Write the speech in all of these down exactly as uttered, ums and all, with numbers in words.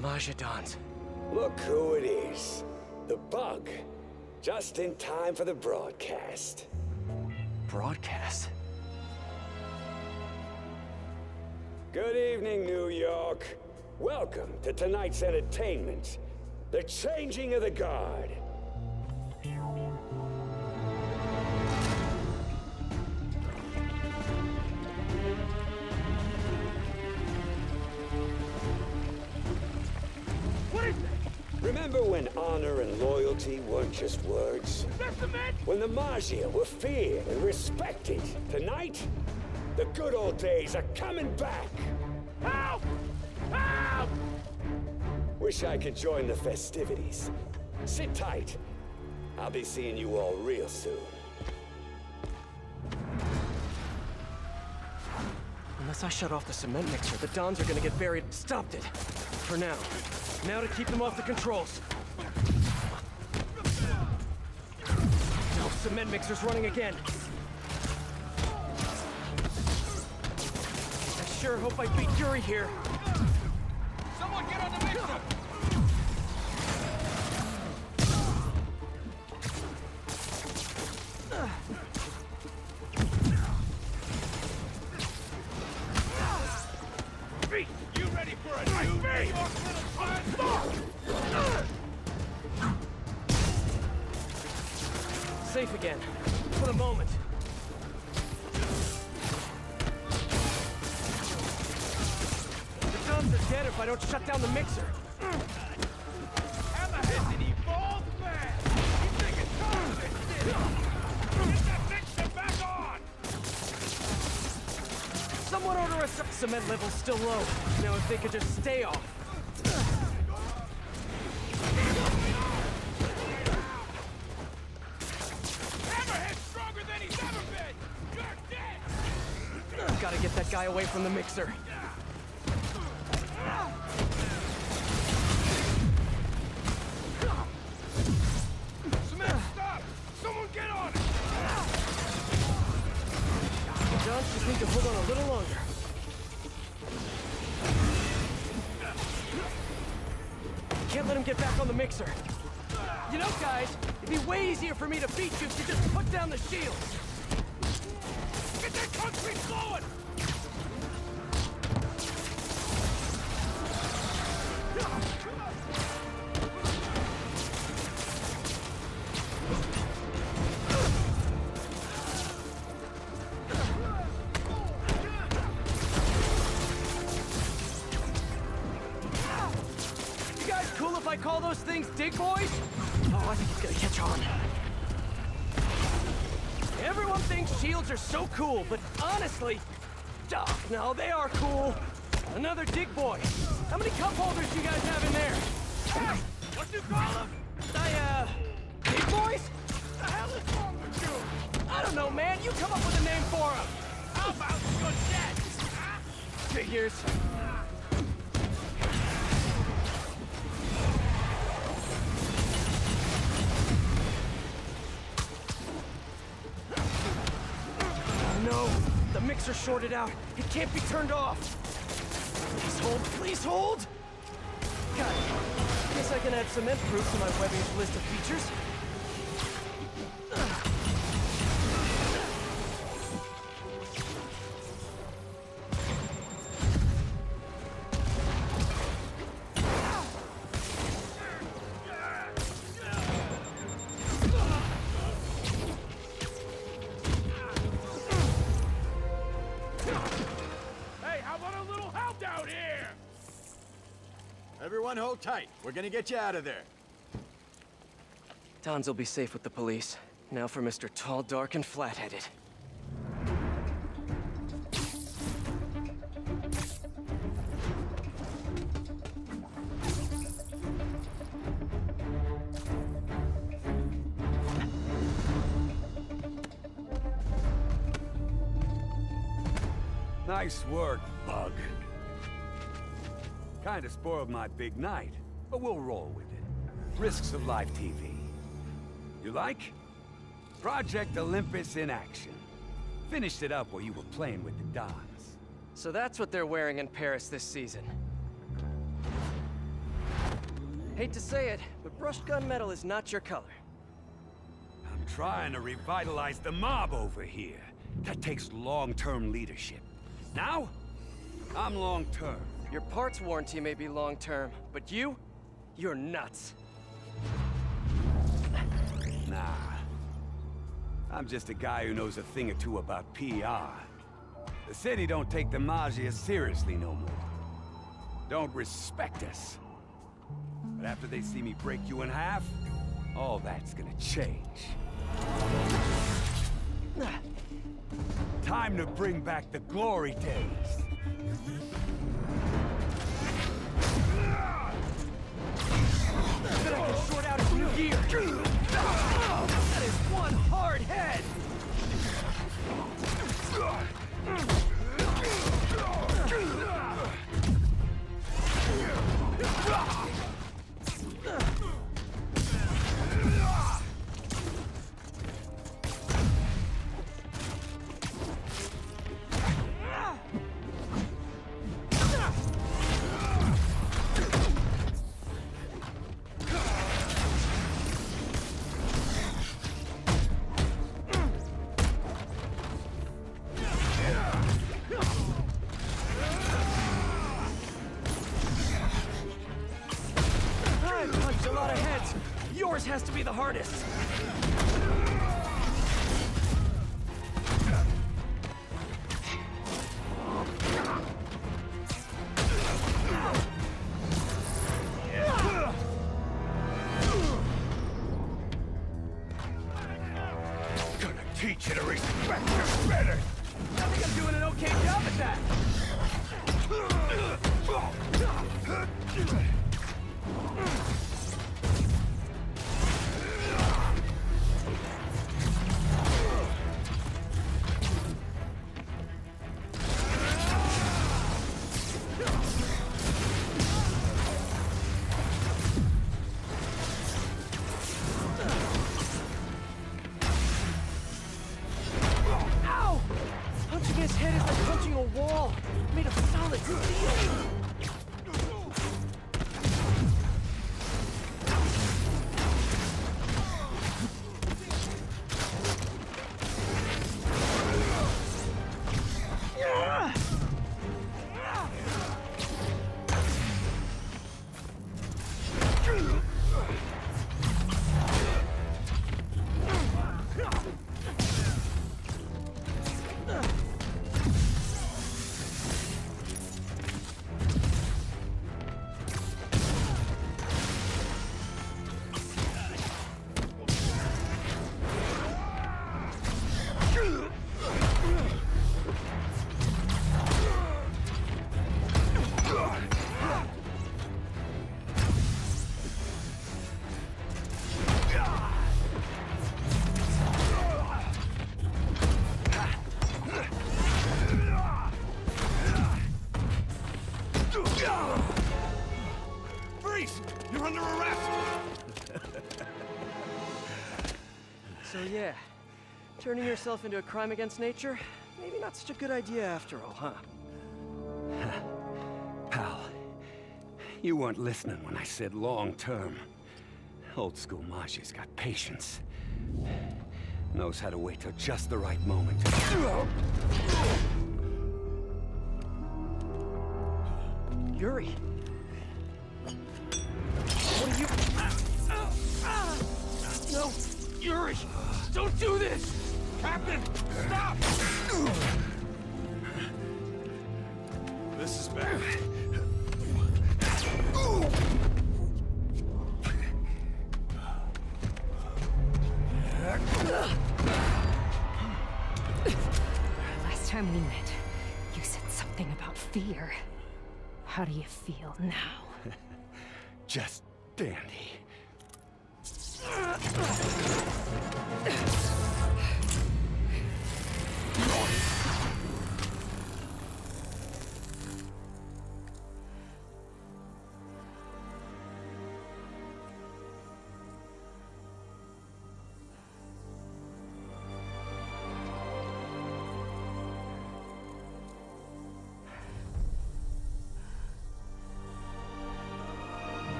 Majidons. Look who it is. The Bug. Just in time for the broadcast. Broadcast? Good evening, New York. Welcome to tonight's entertainment. The Changing of the Guard. What is that? Remember when honor and loyalty weren't just words? That's the man! When the Maggia were feared and respected? Tonight, the good old days are coming back! Help! Help! Wish I could join the festivities. Sit tight. I'll be seeing you all real soon. Unless I shut off the cement mixer, the Dons are gonna get buried. Stopped it. For now. Now to keep them off the controls. No, cement mixer's running again. I sure hope I beat Yuri here. Someone get on the mixer! You ready for a new New York little transform? Safe again. For the moment. The Dons are dead if I don't shut down the mixer. Hammerhead's an evolved man! He's taking time of this city! Get that mixer back on! Someone order us some. Cement level's still low. Now if they could just stay off. Hammerhead's stronger than he's ever been! You're dead! Gotta get that guy away from the mixer. Cement, stop! Someone get on it! The Dons just need to hold on a little longer. Can't let him get back on the mixer. You know, guys, it'd be way easier for me to beat you if you just put down the shields. Get that concrete flowing! You guys cool if I call those things dig boys? Oh, I think he's gonna catch on. Everyone thinks shields are so cool, but honestly, duh, no, they are cool. Another dig boy. How many cup holders do you guys have in there? What you call them? I, uh, dig boys? What the hell is wrong with you? I don't know, man. You come up with a name for them. How about your dead? Huh? Figures. Oh no! The mixer shorted out. It can't be turned off. Please hold. Please hold. God, guess I can add cement proof to my webbing's list of features. Hey, how about a little help down here? Everyone hold tight. We're gonna get you out of there. Dons will be safe with the police. Now for Mister Tall, Dark, and Flat-Headed. Nice work, Bug. Kinda spoiled my big night, but we'll roll with it. Risks of live T V. You like? Project Olympus in action. Finished it up while you were playing with the Dons. So that's what they're wearing in Paris this season. Hate to say it, but brushed gunmetal is not your color. I'm trying to revitalize the mob over here. That takes long-term leadership. Now, I'm long-term. Your parts warranty may be long-term, but you? You're nuts. Nah. I'm just a guy who knows a thing or two about P R. The city don't take the Maggia seriously no more. Don't respect us. But after they see me break you in half, all that's gonna change. Time to bring back the glory days. Bet I can short out his new gear. That is one hard head. Yours has to be the hardest. Gonna teach you to respect your better. I think I'm doing an okay job at that. His head is like punching a wall, made of solid steel. Freeze! You're under arrest! So yeah, turning yourself into a crime against nature, maybe not such a good idea after all, huh? Pal, you weren't listening when I said long-term. Old school Maggia's got patience. Knows how to wait till just the right moment. Yuri. What are you... No, Yuri! Don't do this! Captain, stop! This is bad. Last time we met, you said something about fear. How do you feel now? Just dandy.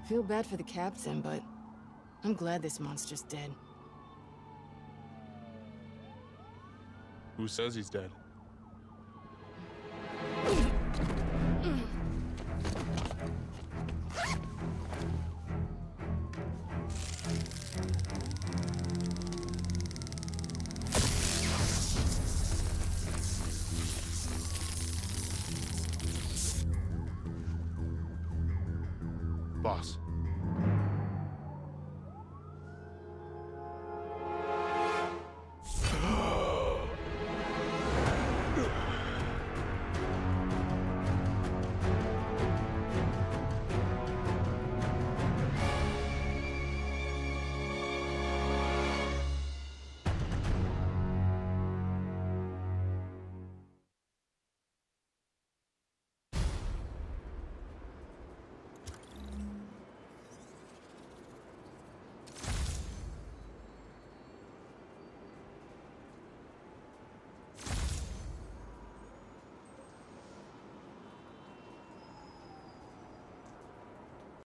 Feel bad for the captain, but I'm glad this monster's dead. Who says he's dead?